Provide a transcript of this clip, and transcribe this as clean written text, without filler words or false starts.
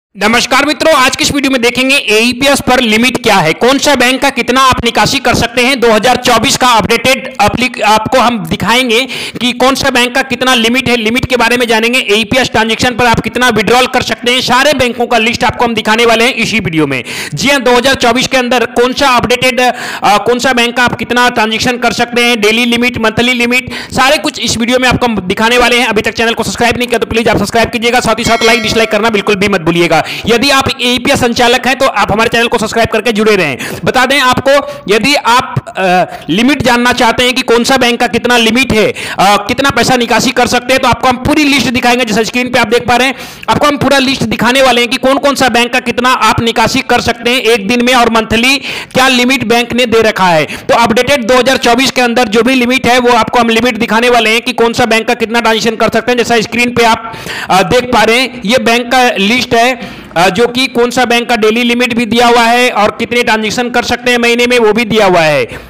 नमस्कार मित्रों, आज की इस वीडियो में देखेंगे एईपीएस पर लिमिट क्या है, कौन सा बैंक का कितना आप निकासी कर सकते हैं। 2024 का अपडेटेड आपको हम दिखाएंगे कि कौन सा बैंक का कितना लिमिट है। लिमिट के बारे में जानेंगे। एईपीएस ट्रांजैक्शन पर आप कितना विड्रॉल कर सकते हैं, सारे बैंकों का लिस्ट आपको हम दिखाने वाले हैं इसी वीडियो में। जी हां, 2024 के अंदर कौन सा अपडेटेड कौन सा बैंक का आप कितना ट्रांजेक्शन कर सकते हैं, डेली लिमिट, मंथली लिमिट, सारे कुछ इस वीडियो में आपको हम दिखाने वाले हैं। अभी तक चैनल को सब्सक्राइब नहीं किया तो प्लीज आप सब्सक्राइब कीजिएगा, साथ ही साथ लाइक डिसलाइक करना बिल्कुल भी मत भूलिएगा। यदि आप एईपीएस संचालक हैं तो आप हमारे चैनल को सब्सक्राइब करके जुड़े रहें। बता दें आपको, यदि आप लिमिट जानना चाहते हैं कि कौन सा बैंक का कितना लिमिट है, कितना पैसा निकासी कर सकते हैं, तो आपको हम पूरी लिस्ट दिखाएंगे। जैसे स्क्रीन पे आप देख पा रहे हैं, आपको हम पूरा लिस्ट दिखाने वाले हैं कि कौन कौन सा बैंक का कितना आप निकासी कर सकते हैं एक दिन में, और मंथली क्या लिमिट बैंक ने दे रखा है। तो अपडेटेड 2024 के अंदर जो भी लिमिट है वो आपको हम लिमिट दिखाने वाले हैं कि कौन सा बैंक का कितना ट्रांजेक्शन कर सकते हैं। जैसा स्क्रीन पे आप देख पा रहे हैं, ये बैंक का लिस्ट है जो कि कौन सा बैंक का डेली लिमिट भी दिया हुआ है और कितने ट्रांजैक्शन कर सकते हैं महीने में वो भी दिया हुआ है।